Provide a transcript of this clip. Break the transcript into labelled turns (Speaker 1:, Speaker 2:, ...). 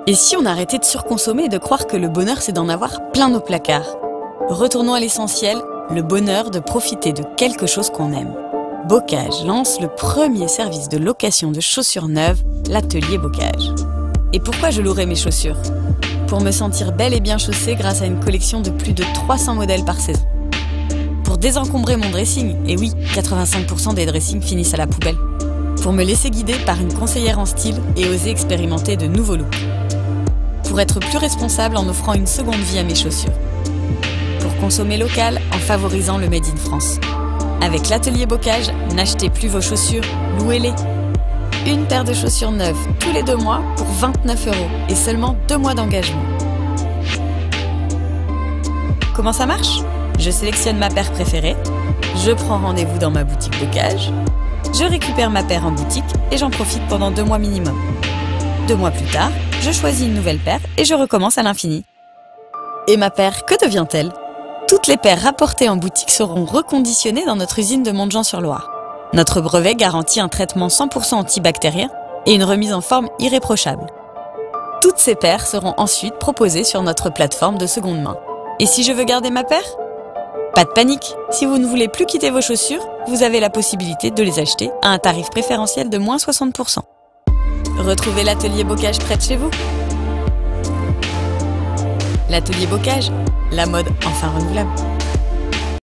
Speaker 1: Et si on arrêtait de surconsommer et de croire que le bonheur c'est d'en avoir plein nos placards? Retournons à l'essentiel, le bonheur de profiter de quelque chose qu'on aime. Bocage lance le premier service de location de chaussures neuves, l'atelier Bocage. Et pourquoi je louerais mes chaussures? Pour me sentir belle et bien chaussée grâce à une collection de plus de 300 modèles par saison. Pour désencombrer mon dressing, et oui, 85% des dressings finissent à la poubelle. Pour me laisser guider par une conseillère en style et oser expérimenter de nouveaux looks. Pour être plus responsable en offrant une seconde vie à mes chaussures. Pour consommer local en favorisant le Made in France. Avec l'atelier Bocage, n'achetez plus vos chaussures, louez-les. Une paire de chaussures neuves tous les 2 mois pour 29 € et seulement 2 mois d'engagement. Comment ça marche? Je sélectionne ma paire préférée, je prends rendez-vous dans ma boutique Bocage, je récupère ma paire en boutique et j'en profite pendant 2 mois minimum. 2 mois plus tard, je choisis une nouvelle paire et je recommence à l'infini. Et ma paire, que devient-elle? Toutes les paires rapportées en boutique seront reconditionnées dans notre usine de Montjean-sur-Loire. Notre brevet garantit un traitement 100% antibactérien et une remise en forme irréprochable. Toutes ces paires seront ensuite proposées sur notre plateforme de seconde main. Et si je veux garder ma paire? Pas de panique, si vous ne voulez plus quitter vos chaussures, vous avez la possibilité de les acheter à un tarif préférentiel de moins 60%. Retrouvez l'atelier Bocage près de chez vous. L'atelier Bocage, la mode enfin renouvelable.